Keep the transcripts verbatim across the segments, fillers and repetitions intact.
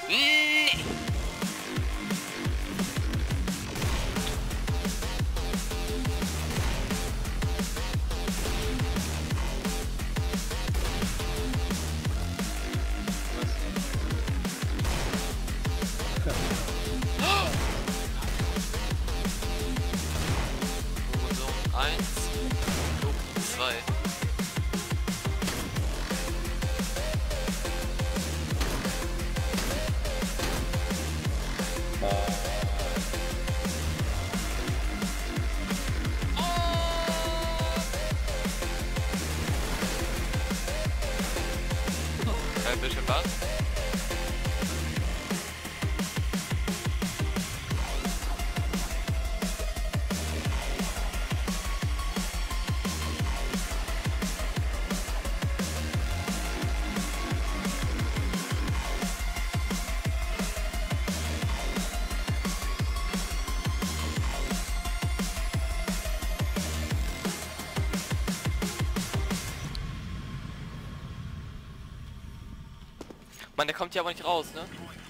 Nee. Eins, zwei. Ein bisschen was? Mann, der kommt hier aber nicht raus, ne?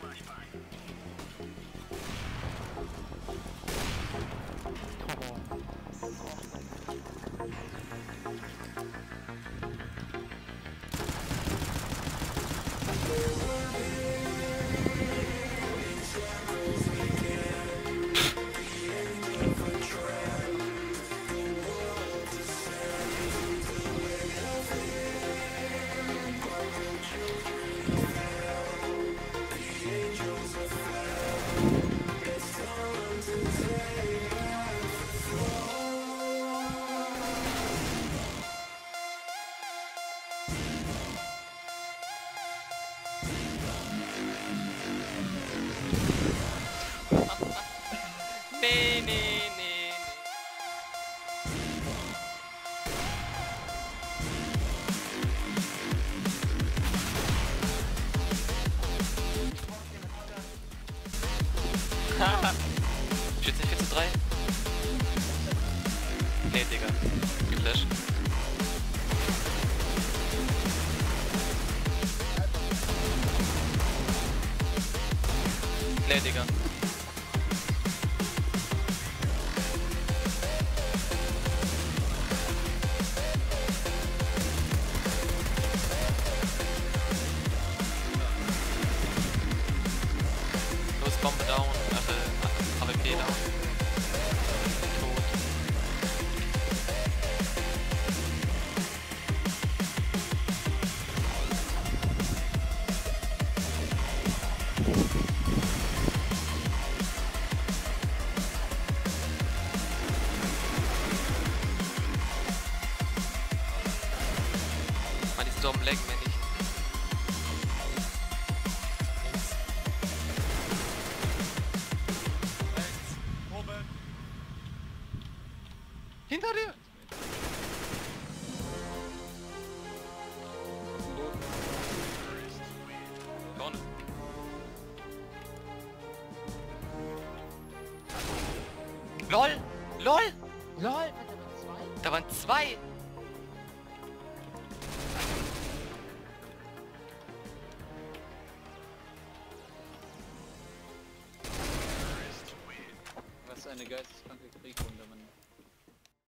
Nee, nee, nee, nee. Haha. Steht's nicht vier zu drei? Nee, Digga. Geflasht. Nee, Digga. Bombe down, also A W P down. Tot. Mann, die sind so am Lecken, wenn ich. Hinter dir! Vorne. LOL! LOL! LOL! Da waren zwei! Was eine geisteskranke Krieg.